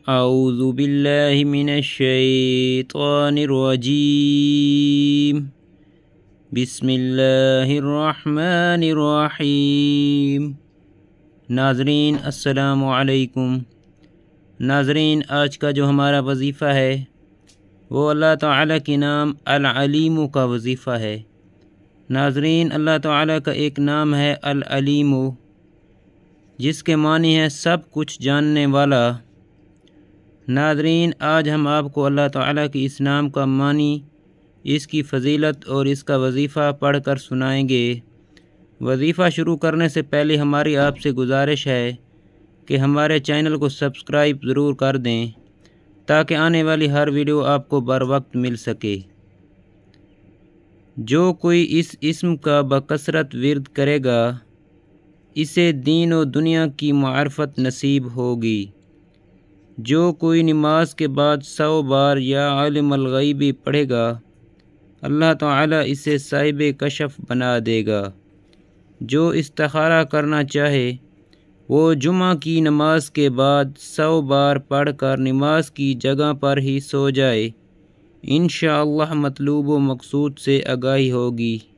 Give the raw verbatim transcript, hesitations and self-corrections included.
اعوذ باللہ من الشیطان الرجیم بسم اللہ الرحمن الرحیم۔ ناظرین السلام علیکم۔ ناظرین، آج کا جو ہمارا وظیفہ ہے وہ اللہ تعالیٰ کے نام العلیم کا وظیفہ ہے۔ ناظرین، اللہ تعالیٰ کا ایک نام ہے العلیم، جس کے معنی ہے سب کچھ جاننے والا۔ ناظرین، آج ہم آپ کو اللہ تعالیٰ کی اس نام کا معنی، اس کی فضیلت اور اس کا وظیفہ پڑھ کر سنائیں گے۔ وظیفہ شروع کرنے سے پہلے ہماری آپ سے گزارش ہے کہ ہمارے چینل کو سبسکرائب ضرور کر دیں تاکہ آنے والی ہر ویڈیو آپ کو بر وقت مل سکے۔ جو کوئی اس اسم کا بکثرت ورد کرے گا اسے دین و دنیا کی معرفت نصیب ہوگی۔ جو کوئی نماز کے بعد سو بار یا عالم الغیبی پڑھے گا اللہ تعالیٰ اسے صاحب کشف بنا دے گا۔ جو استخارہ کرنا چاہے وہ جمعہ کی نماز کے بعد سو بار پڑھ کر نماز کی جگہ پر ہی سو جائے، انشاءاللہ مطلوب و مقصود سے آگاہی ہوگی۔